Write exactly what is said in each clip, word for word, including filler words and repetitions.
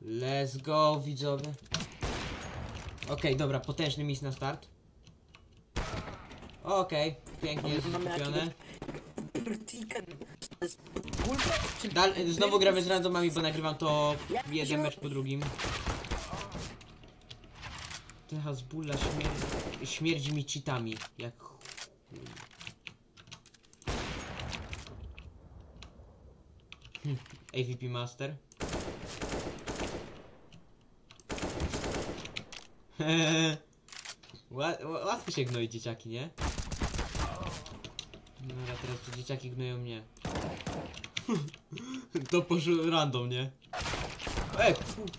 Let's go, widzowie. Okej, okay, dobra, potężny mis na start. Okej, okay, pięknie jest kupione. Dal znowu gramy z randomami, bo nagrywam to jeden mecz po drugim. Teraz bulla śmierdzi, śmierdzi mi cheatami, jak... Hm, A V P Master. Łatwo się gnoi dzieciaki, nie? No a teraz to dzieciaki gnoją mnie. To poszło random, nie? E,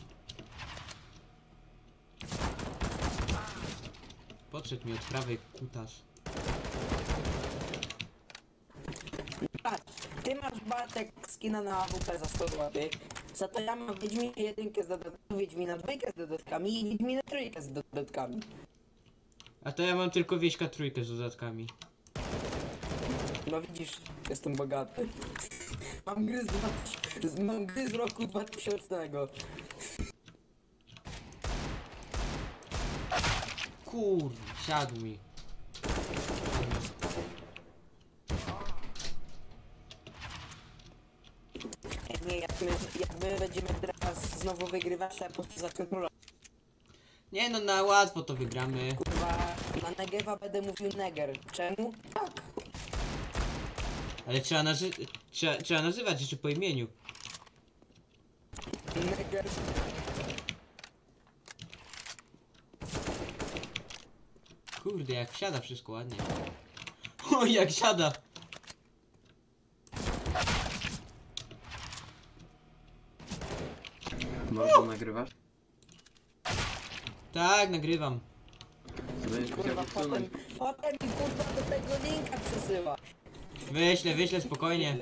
podszedł mi od prawej kutas. Patrz, ty masz Bartek skina na A W P za sto złotych. Za to ja mam Wiedźminę jedynkę z dodatkami, Wiedźmina dwójkę z dodatkami i Wiedźminę trójkę z dodatkami. A to ja mam tylko Wieśka trójkę z dodatkami. No widzisz, jestem bogaty. Mam gry z, dwa, mam gry z roku dwutysięcznego. Kur, siadł mi. Nie, jak my, jak my będziemy teraz znowu wygrywać, to ja po prostu zacznę króla. Nie no, na łatwo to wygramy. Kurwa, na Negewa będę mówił Neger. Czemu? Tak. Ale trzeba, nazy trzeba, trzeba nazywać jeszcze po imieniu. Neger. Kurde, jak siada wszystko ładnie. O, jak siada! Bardzo nagrywasz? Tak, nagrywam. To będziesz musiał Kurwa, potem, usunąć. potem mi kurwa do tego linka przesyła. Wyślę, wyślę spokojnie.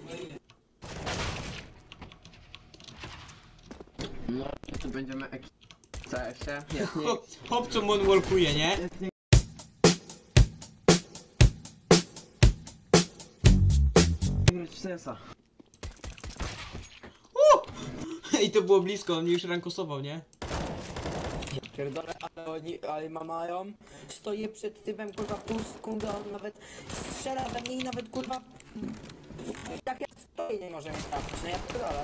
No, tu będziemy ek... C S-ie? Jest nie... Hop, hop co moonwalkuje, nie? Jest nie... grać w sensa. I to było blisko, on mnie już rankosował, nie? Pierdolę, ale oni, ale ma mają. Stoję przed typem kurwa pół sekundy, a on nawet strzela we mnie i nawet kurwa... Tak jak stoję nie może mnie trafić, no ja pierdolę.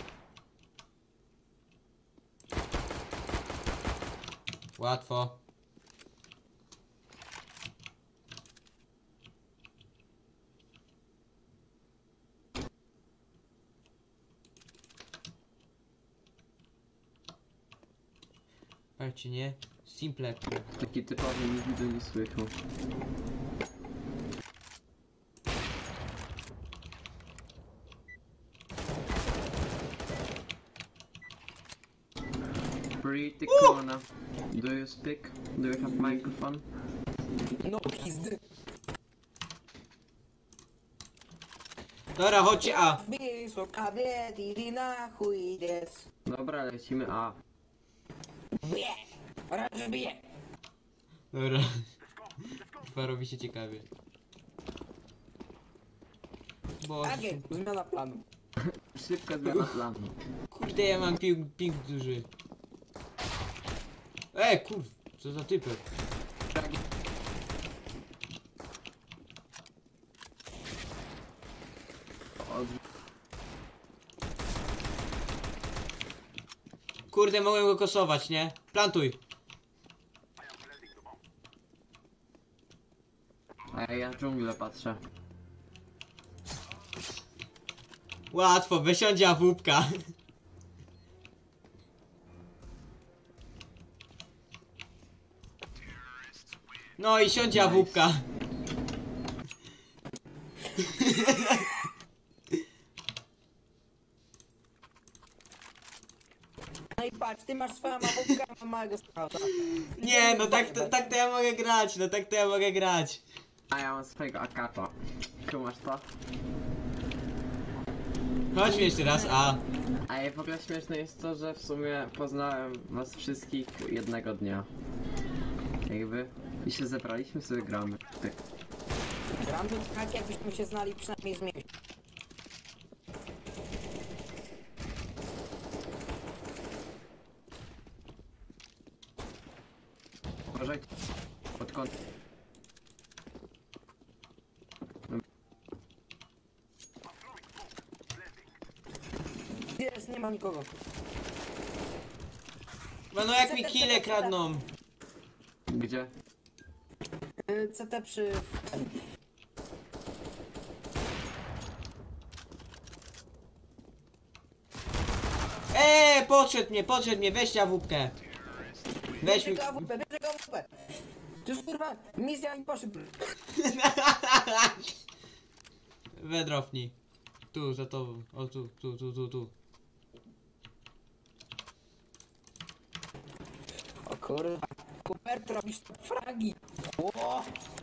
Łatwo. Patrzcie, nie? Simple. Taki typowy nie widzę, nie słychał. Pretty corner. Do you speak? Do you have microphone? No pizdy. Dobra, chodźcie A. Biso kabiety na chuj des. Dobra, lecimy A. Bie! Raz bie! Dobra. Chyba robi się ciekawie. Boże, Agie, zmiana planu. Szybka zmiana planu. kurde, ja mam ping, ping duży. E, kur... co za typek. Od... Kurde, mogłem go kosować, nie? Plantuj. A ja dżunglę patrzę. Łatwo, wysiądzie awupka. No i siądzie Nice. awupka. No i patrz, ty masz swoją małpkę, a mam małego skauta. Nie, no tak to, tak to ja mogę grać, no tak to ja mogę grać. A ja mam swojego akata. Kumasz to? Chodźmy jeszcze raz, a. A i w ogóle śmieszne jest to, że w sumie poznałem was wszystkich jednego dnia. Jakby... I się zebraliśmy, sobie gramy. Tak. Random tak jakbyśmy się znali przynajmniej z miesiąc. Uważajcie. Pod kąt. Jest, nie ma nikogo. No, no jak mi kile kradną. Gdzie? Y, C T przy... Eee, podszedł mnie, podszedł mnie, weźcie awupkę. Weź mi... Bierze go A W P, bierze go A W P. To już kurwa, misja i poszedł. Wedrofni. Tu, za tobą. O, tu, tu, tu, tu, tu. O kurwa. Kupert, robisz fragi. O!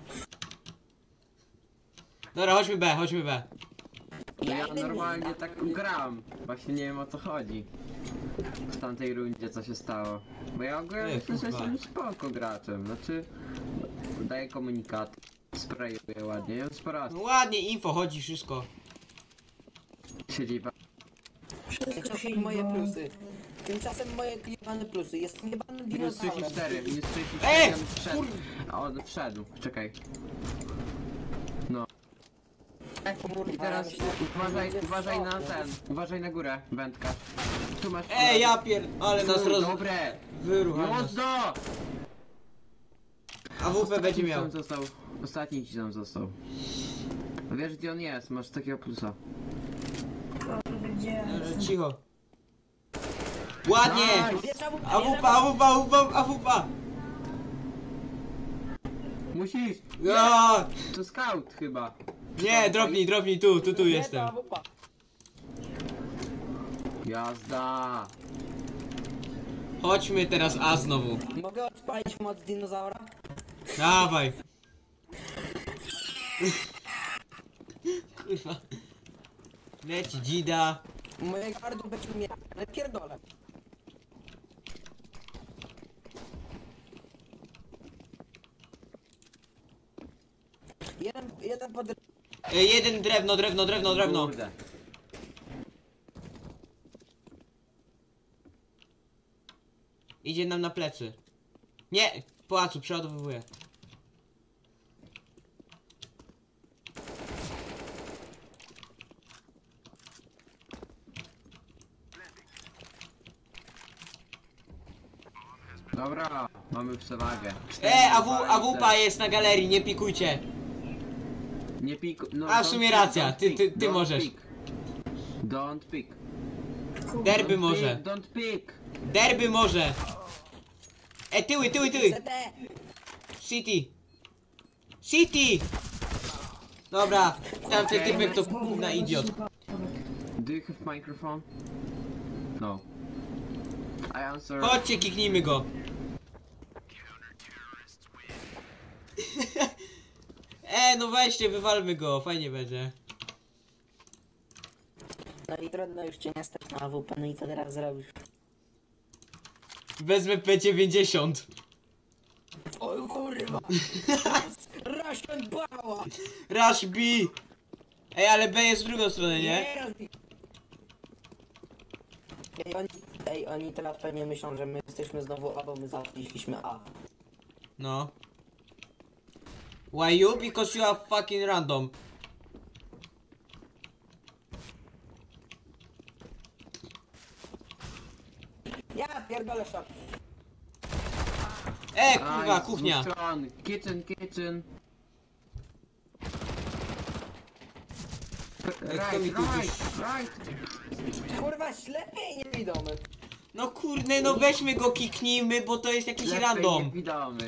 Dobra, chodźmy B, chodźmy B. No ja normalnie tak gram. Właśnie nie wiem o co chodzi. W tamtej rundzie co się stało. Bo ja ogólnie Ej, myślę, że kurwa. jestem spoko graczem. Znaczy... Daję komunikat. Sprayuję ładnie. Ja sporo No ładnie, info, chodzi wszystko. siedzi wa- Tymczasem moje plusy. Tymczasem moje kliwane plusy. Jest niebanym Minus dinozaurem. trzydzieści cztery, minus trzydzieści cztery, Ej, on wszedł. A on wszedł, czekaj. No. I teraz uważaj, uważaj na ten, uważaj na górę, wędkarz. Tu masz... Ej, ja pier... Ale nas roz... Dobre! Wyruchał nas. Mocno! AWP będzie Ci miał. tam został, ostatni ci tam został. Wiesz gdzie on jest, masz takiego plusa. Dobrze, cicho. Ładnie! Nice! Bierz A W P, AWP, AWP, AWP, AWP! Musisz! No! To scout chyba. Nie, dropnij, dropnij, tu, tu, tu bierz jestem. A W P. Jazda! Chodźmy teraz A znowu. Mogę odpalić moc dinozaura? Dawaj. Kurwa. Leci dzida. Moje gardło będzie umierać, ale pierdolę. Jeden, jeden pod... E, jeden drewno, drewno, drewno, drewno. Kurde. Idzie nam na plecy. Nie! W pałacu, przeładowuję. Dobra, mamy przewagę. E, AW, AWP jest na galerii, nie pikujcie. Nie pik... No, A, w don't sumie pick, racja, don't ty- pick, ty- ty don't możesz. Pick. Don't pick. Derby Don't może. Pick, don't pick. Derby może. E, tyły, tyły, tyły. C T! City. City! Dobra, tamten typek to na idiot. Do you have microphone? No. I answer. Chodźcie, kiknijmy go. E, no weźcie, wywalmy go, fajnie będzie. No i trudno, już cię nie stać na A W P, no i co teraz zrobisz? Wezmę P dziewięćdziesiąt. O kurwa! Russian Bała! Rush B. Ej, ale B jest w drugą stronę, nie? Nie rozbi- Ej oni, ej, oni teraz pewnie myślą, że my jesteśmy znowu A, bo my załatwiliśmy A. No. Why you? Because you are fucking random. Ja pierdolę szok. E, kurwa, Nice, kuchnia. move on. Kitchen, kitchen. kto mi Right, tu right, right. Kurwa, ślepy i niewidomy. No kurde, no weźmy go, kiknijmy, bo to jest jakiś Lepiej random. niewidomy.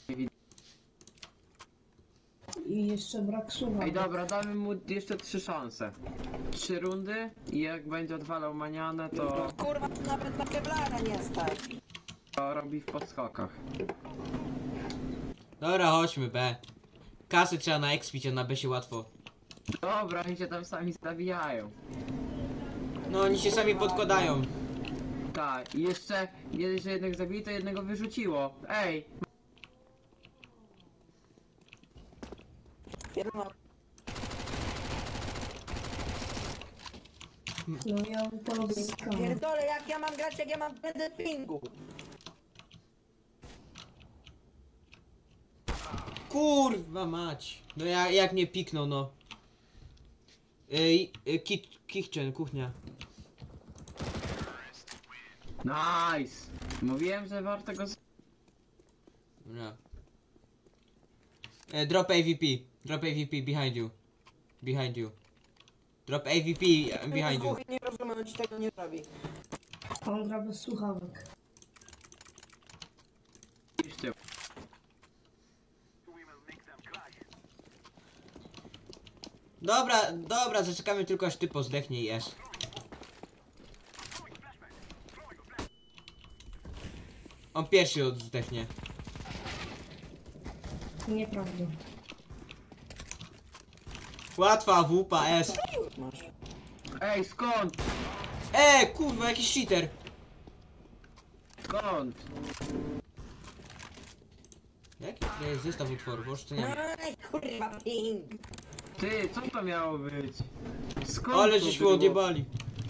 I jeszcze brak słowa. Ej dobra, damy mu jeszcze trzy szanse. Trzy rundy i jak będzie odwalał manianę, to, Kurwa, nawet na Kevlara nie stać. to robi w podskokach. Dobra, chodźmy B. Kasy trzeba na expić, a na B się łatwo. Dobra, oni się tam sami zabijają. No oni się sami podkładają. Tak, i jeszcze, jeszcze jednego zabili, to jednego wyrzuciło. Ej! Jedno, No ja porobiskam. pierdolę, jak ja mam grać, jak ja mam będę pingu. Kurwa mać. No ja, jak mnie piknął, no. Ej, y, kit, kitchen, kuchnia. Nice! Mówiłem, że warto go... z- No. E, drop A V P. Drop A V P behind you. Behind you. Drop A V P behind you. Nie rozumiem, on ci tego nie robi. On gra bez słuchawek. Iście. Dobra, dobra, zaczekamy tylko aż ty pozdechnie i jesz. On pierwszy oddechnie. Nieprawda. Łatwa wupa S. Masz. Ej, skąd? E, kurwa, jakiś cheater. Skąd? Jaki to jest zestaw utworów? Oż to nie wiem. Aj, kurwa, ping. Ty, co to miało być? Skąd Ale to żeśmy było? odjebali.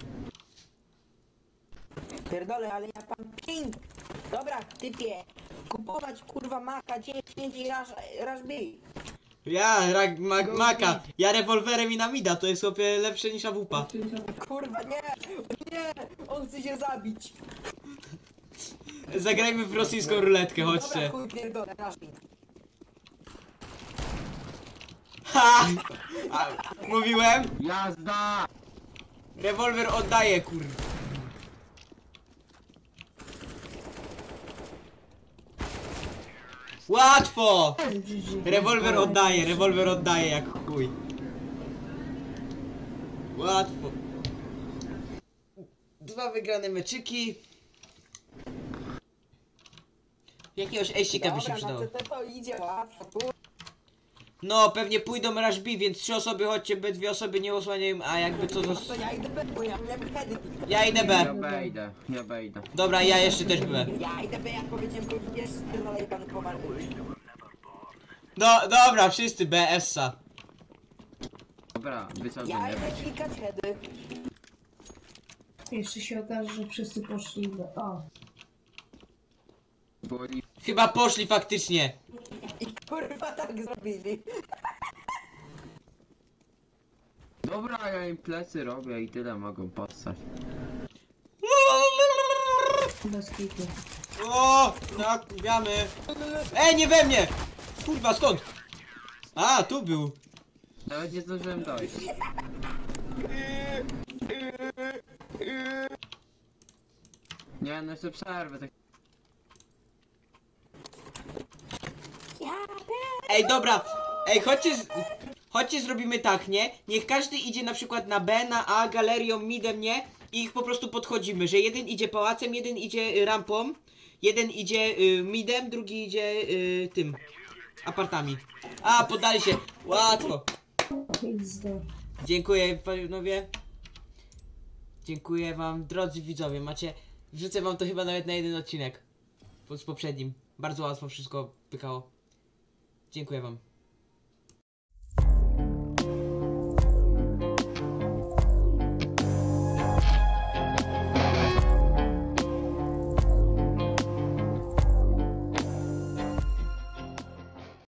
Pierdolę, ale ja pan ping. Dobra, typie. Kupować kurwa maka dziesięć i raż, raż bij. Ja, rak, ma, maka. Ja rewolwerem i na mida, to jest chłopie lepsze niż A W P. Kurwa, nie, nie, on chce się zabić. Zagrajmy w rosyjską ruletkę, Dobra, chodźcie. chuj, pierdolę, raż bij. Ha! A, mówiłem? Jazda! Rewolwer oddaje, kurwa. Łatwo! Rewolwer oddaje, rewolwer oddaje jak chuj. Łatwo. Dwa wygrane meczyki. Jakiegoś eścika by się Dobra, przydało. na C T to idzie łatwo, kurwa. No, pewnie pójdą rush B, więc trzy osoby chodźcie, by dwie osoby nie osłaniają, a jakby co to... No to ja idę B, bo ja miałem wtedy. Ja idę Ja B. wejdę, ja wejdę. Dobra, ja jeszcze też B. Ja idę B, jak powiedziałem, kurwa, jest pierdolę i pan pomarduje. No, dobra, wszyscy B, Essa. Dobra, Ja wysadzenie. idę klikać heady. Jeszcze się okaże, że wszyscy poszli do... O. Boli. Chyba poszli faktycznie. I kurwa tak zrobili. Dobra, ja im plecy robię i tyle mogą postać. Bez kitu. O, nakupiamy. Ej, nie we mnie! Kurwa, skąd? A, tu był. Nawet nie zdążyłem dojść. Nie, no jeszcze przerwę. Tak... Ej, dobra. Ej, chodźcie, z... chodźcie zrobimy tak, nie? Niech każdy idzie na przykład na B, na A, galerią, midem, nie? I ich po prostu podchodzimy, że jeden idzie pałacem, jeden idzie y, rampą, jeden idzie y, midem, drugi idzie y, tym, apartami. A, poddali się. Łatwo. X D. Dziękuję panowie. Dziękuję wam, drodzy widzowie. Macie. Wrzucę wam to chyba nawet na jeden odcinek. Z poprzednim. Bardzo łatwo wszystko pykało. Dziękuję wam.